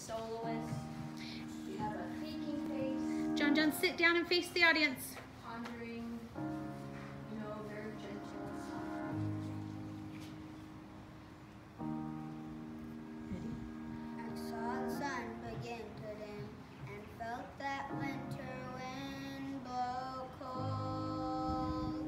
soloist. We have a thinking face. John, sit down and face the audience. Pondering, very gentle. I saw the sun begin to dim and felt that winter wind blow cold.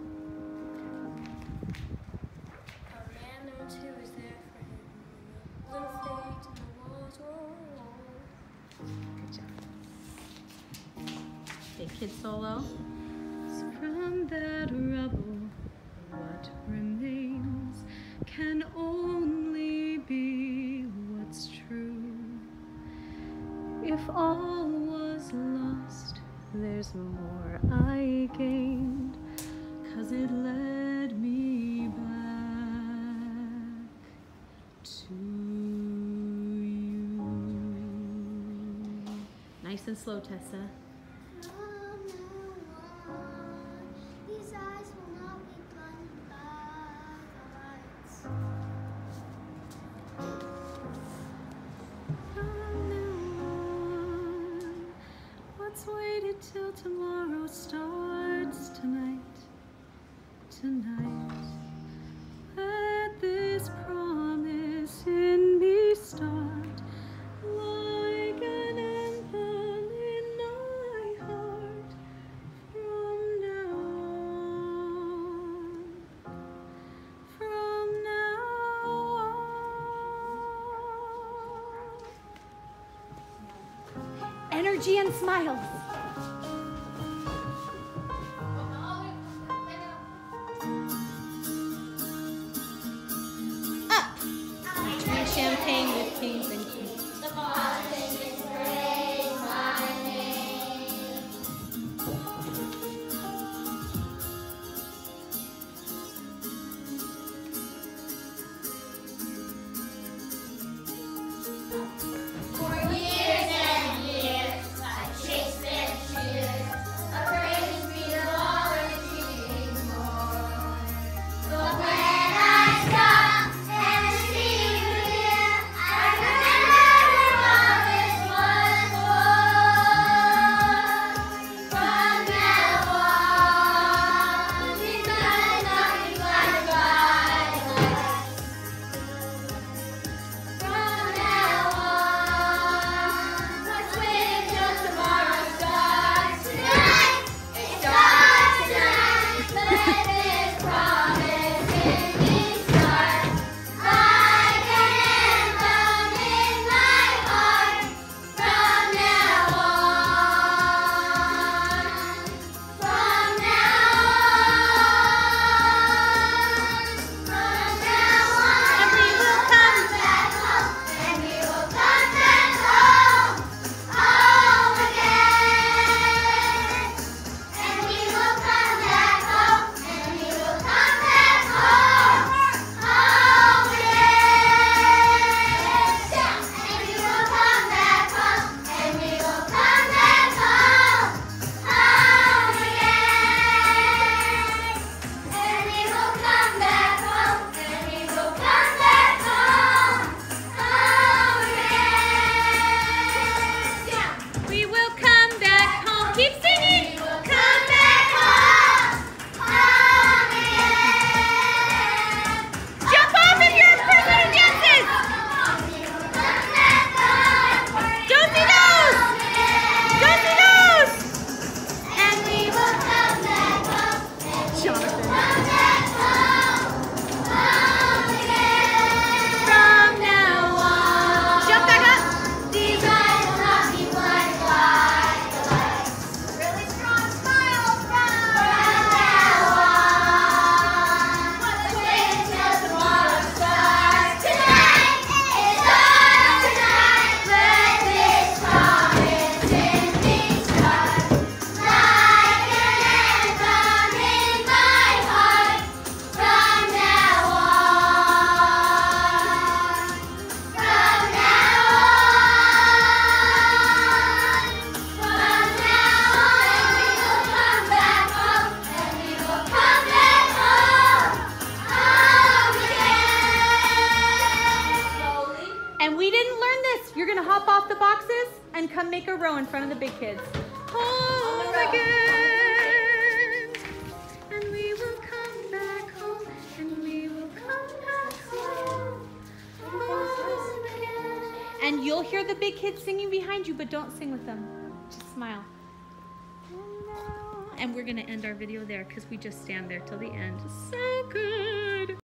I ran into who was there for him. Little fate in the walls were Good job. Okay, kid solo. From that rubble, what remains can only be what's true. If all was lost, there's more I gained, 'cause it led me back to you. Nice and slow, Tessa. These eyes will not be blinded by the lights. From now on, let's wait until tomorrow starts tonight. Tonight, let this promise in me start like an anthem in my heart. From now on. Energy and smiles. Up. Drink champagne with kings and queens. The Boston is praise my name. For years and years, I chased their And we didn't learn this. You're gonna hop off the boxes and come make a row in front of the big kids. Home again. And we will come back home. And we will come back home. Home again. And you'll hear the big kids singing behind you, but don't sing with them. Just smile. And we're gonna end our video there because we just stand there till the end. So good.